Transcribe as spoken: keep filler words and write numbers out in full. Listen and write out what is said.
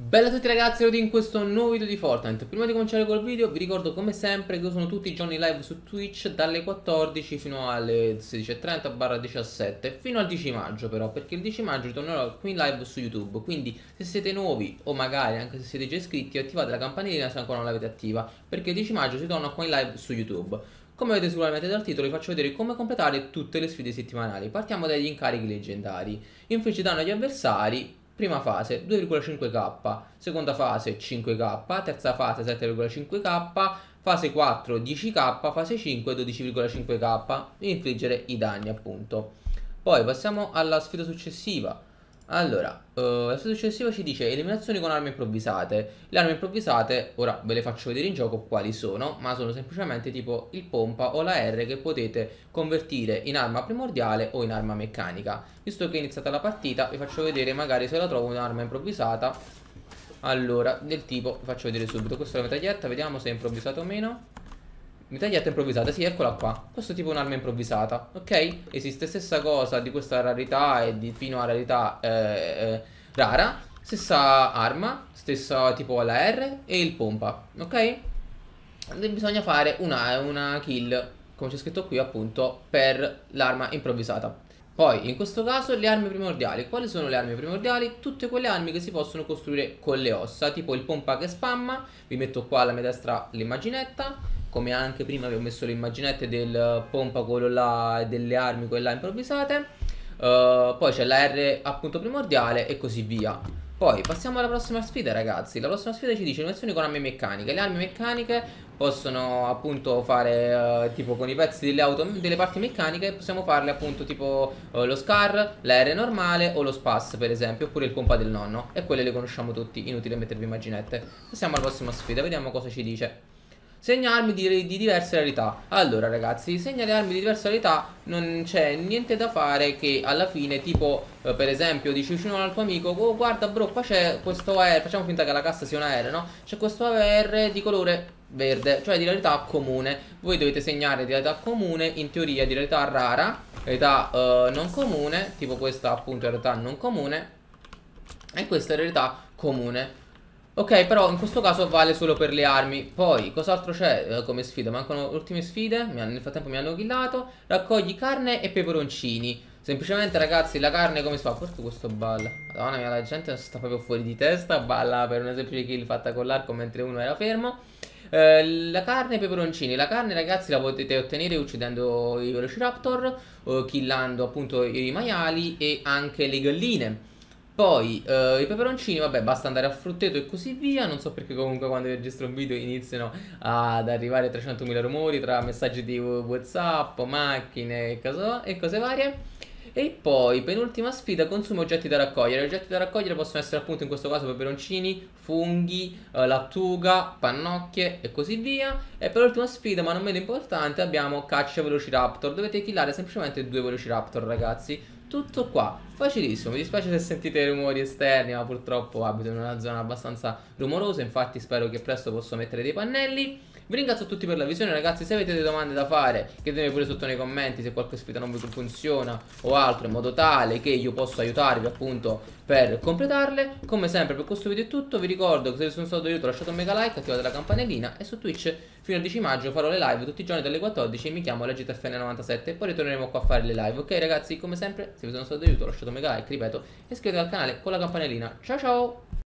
Bella a tutti ragazzi, benvenuti in questo nuovo video di Fortnite. Prima di cominciare col video vi ricordo come sempre che io sono tutti i giorni live su Twitch dalle quattordici fino alle sedici e trenta diciassette, fino al dieci maggio però, perché il dieci maggio tornerò qui in live su YouTube. Quindi se siete nuovi o magari anche se siete già iscritti, attivate la campanellina se ancora non l'avete attiva, perché il dieci maggio si torna qua in live su YouTube. Come vedete sicuramente dal titolo vi faccio vedere come completare tutte le sfide settimanali. Partiamo dagli incarichi leggendari. Infliggi danno agli avversari. Prima fase due virgola cinque K, seconda fase cinque K, terza fase sette virgola cinque K, fase quattro dieci K, fase cinque dodici virgola cinque K, infliggere i danni appunto. Poi passiamo alla sfida successiva. Allora, uh, la sfida successiva ci dice eliminazioni con armi improvvisate. Le armi improvvisate, ora ve le faccio vedere in gioco quali sono, ma sono semplicemente tipo il pompa o la R che potete convertire in arma primordiale o in arma meccanica. Visto che è iniziata la partita, vi faccio vedere magari se la trovo un'arma improvvisata. Allora, del tipo, vi faccio vedere subito, questa è la metraglietta, vediamo se è improvvisata o meno. Mitraglietta improvvisata, sì, eccola qua. Questo è tipo un'arma improvvisata, ok? Esiste stessa cosa di questa rarità e di fino a rarità eh, eh, rara. Stessa arma, stessa tipo la R e il pompa, ok? E bisogna fare una, una kill, come c'è scritto qui appunto, per l'arma improvvisata. Poi, in questo caso, le armi primordiali. Quali sono le armi primordiali? Tutte quelle armi che si possono costruire con le ossa, tipo il pompa che spamma. Vi metto qua alla mia destra l'immaginetta. Come anche prima vi ho messo le immaginette del pompa, quello là, e delle armi, quelle là improvvisate. uh, Poi c'è la R appunto primordiale e così via. Poi passiamo alla prossima sfida ragazzi. La prossima sfida ci dice animazioni con armi meccaniche. Le armi meccaniche possono appunto fare uh, tipo con i pezzi delle auto, delle parti meccaniche. Possiamo farle appunto tipo uh, lo Scar, la R normale o lo Spas per esempio, oppure il pompa del nonno. E quelle le conosciamo tutti, inutile mettervi immaginette. Passiamo alla prossima sfida, vediamo cosa ci dice. Segna armi di, di diverse rarità. Allora ragazzi, segna le armi di diverse rarità. Non c'è niente da fare che alla fine tipo eh, per esempio dici vicino al tuo amico: oh guarda bro, qua c'è questo A R. Facciamo finta che la cassa sia una R, no? C'è questo A R di colore verde, cioè di rarità comune. Voi dovete segnare di rarità comune, in teoria di rarità rara, rarità eh, non comune. Tipo questa appunto è rarità non comune e questa è rarità comune. Ok, però in questo caso vale solo per le armi. Poi, cos'altro c'è eh, come sfida? Mancano le ultime sfide. Mi hanno, nel frattempo mi hanno killato. Raccogli carne e peperoncini. Semplicemente, ragazzi, la carne come si fa? Porto questo balla. Madonna mia, la gente sta proprio fuori di testa. Balla per una semplice kill fatta con l'arco mentre uno era fermo. Eh, la carne e i peperoncini. La carne, ragazzi, la potete ottenere uccidendo i Velociraptor, o killando appunto i maiali e anche le galline. Poi uh, i peperoncini, vabbè, basta andare a frutteto e così via. Non so perché comunque quando registro un video iniziano ad arrivare trecentomila rumori tra messaggi di WhatsApp, macchine e cose, e cose varie. E poi, penultima sfida, consumi oggetti da raccogliere. Gli oggetti da raccogliere possono essere appunto in questo caso peperoncini, funghi, uh, lattuga, pannocchie e così via. E per l'ultima sfida, ma non meno importante, abbiamo caccia Velociraptor. Dovete killare semplicemente due Velociraptor, ragazzi. Tutto qua, facilissimo. Mi dispiace se sentite rumori esterni, ma purtroppo abito in una zona abbastanza rumorosa. Infatti spero che presto posso mettere dei pannelli. Vi ringrazio tutti per la visione ragazzi. Se avete delle domande da fare, chiedetemi pure sotto nei commenti se qualche sfida non vi funziona o altro, in modo tale che io possa aiutarvi appunto per completarle. Come sempre per questo video è tutto. Vi ricordo che se vi sono stato d'aiuto lasciate un mega like, attivate la campanellina. E su Twitch fino al dieci maggio farò le live tutti i giorni dalle quattordici. Mi chiamo Legit F N novantasette e poi ritorneremo qua a fare le live. Ok ragazzi, come sempre se vi sono stato d'aiuto lasciate un mega like, ripeto, e iscrivetevi al canale con la campanellina. Ciao ciao.